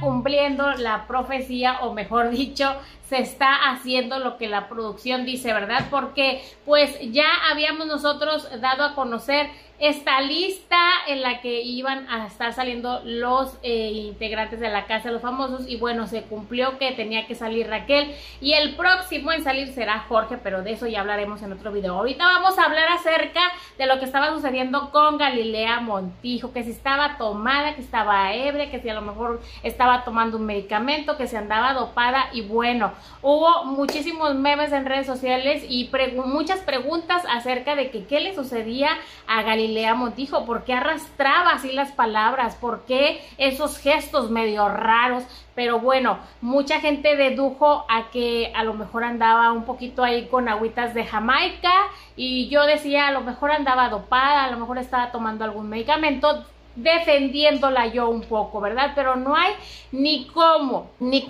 cumpliendo la profecía, o mejor dicho, se está haciendo lo que la producción dice, ¿verdad? Porque pues ya habíamos nosotros dado a conocer esta lista en la que iban a estar saliendo los integrantes de la Casa de los Famosos, y bueno, se cumplió que tenía que salir Raquel, y el próximo en salir será Jorge, pero de eso ya hablaremos en otro video. Ahorita vamos a hablar acerca de lo que estaba sucediendo con Galilea Montijo, que si estaba tomada, que estaba ebria, que si a lo mejor estaba tomando un medicamento, que se andaba dopada, y bueno, hubo muchísimos memes en redes sociales y muchas preguntas acerca de que qué le sucedía a Galilea Montijo, por qué arrastraba así las palabras, por qué esos gestos medio raros. Pero bueno, mucha gente dedujo a que a lo mejor andaba un poquito ahí con agüitas de Jamaica, y yo decía a lo mejor andaba dopada, a lo mejor estaba tomando algún medicamento, defendiéndola yo un poco, ¿verdad? Pero no hay ni cómo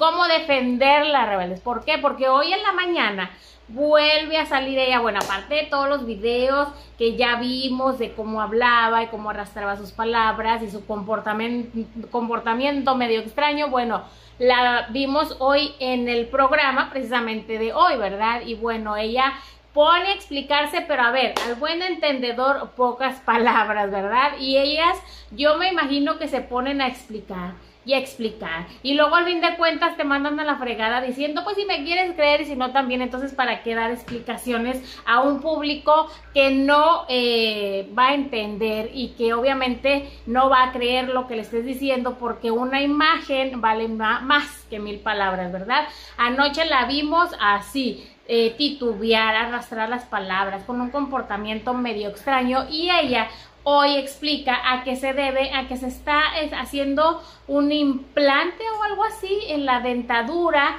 defenderla, rebeldes. ¿Por qué? Porque hoy en la mañana vuelve a salir ella, bueno, aparte de todos los videos que ya vimos de cómo hablaba y cómo arrastraba sus palabras y su comportamiento medio extraño, bueno, la vimos hoy en el programa precisamente de hoy, ¿verdad? Y bueno, ella pone a explicarse, pero a ver, al buen entendedor, pocas palabras, ¿verdad? Y ellas, yo me imagino que se ponen a explicar y a explicar, y luego al fin de cuentas te mandan a la fregada diciendo, pues si me quieres creer y si no también. Entonces, ¿para qué dar explicaciones a un público que no va a entender y que obviamente no va a creer lo que le estés diciendo? Porque una imagen vale más que 1000 palabras, ¿verdad? Anoche la vimos así, titubear, arrastrar las palabras, con un comportamiento medio extraño, y ella hoy explica a qué se debe, a que se está haciendo un implante o algo así en la dentadura,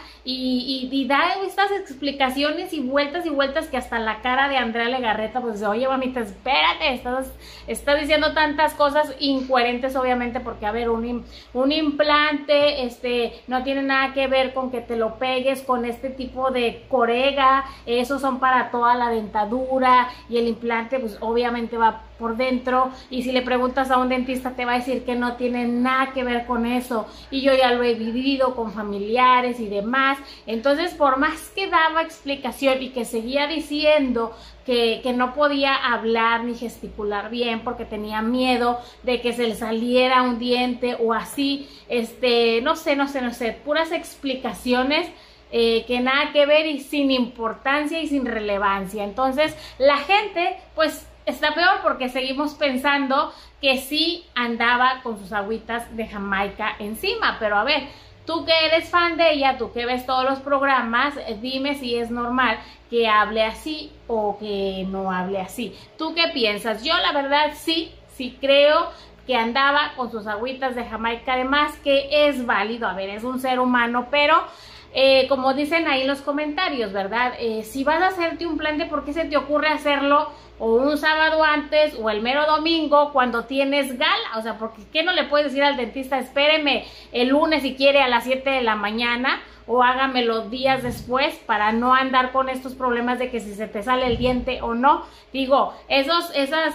y da estas explicaciones y vueltas que hasta la cara de Andrea Legarreta pues dice, oye mamita, espérate, estás diciendo tantas cosas incoherentes, obviamente, porque a ver, un implante no tiene nada que ver con que te lo pegues con este tipo de corega, esos son para toda la dentadura, y el implante pues obviamente va por dentro, y si le preguntas a un dentista te va a decir que no tiene nada que ver con eso, y yo ya lo he vivido con familiares y demás. Entonces, por más que daba explicación y que seguía diciendo que no podía hablar ni gesticular bien porque tenía miedo de que se le saliera un diente o así, no sé, puras explicaciones que nada que ver y sin importancia y sin relevancia. Entonces, la gente pues está peor porque seguimos pensando que sí andaba con sus agüitas de Jamaica encima. Pero a ver, tú que eres fan de ella, tú que ves todos los programas, dime si es normal que hable así o que no hable así. ¿Tú qué piensas? Yo la verdad sí creo que andaba con sus agüitas de Jamaica, además que es válido, a ver, es un ser humano, pero como dicen ahí en los comentarios, ¿verdad? Si vas a hacerte un plan, ¿por qué se te ocurre hacerlo o un sábado antes o el mero domingo cuando tienes gala? O sea, ¿por qué no le puedes decir al dentista, espéreme el lunes si quiere a las 7 de la mañana, o hágamelo días después, para no andar con estos problemas de que si se te sale el diente o no? Digo, esas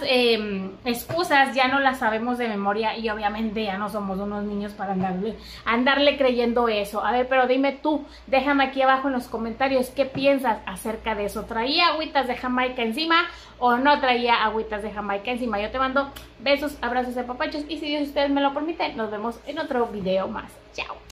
excusas ya no las sabemos de memoria, y obviamente ya no somos unos niños para andarle creyendo eso. A ver, pero dime tú, déjame aquí abajo en los comentarios qué piensas acerca de eso. ¿Traía agüitas de Jamaica encima o no traía agüitas de Jamaica encima? Yo te mando besos, abrazos y apapachos, y si Dios ustedes me lo permiten, nos vemos en otro video más. Chao.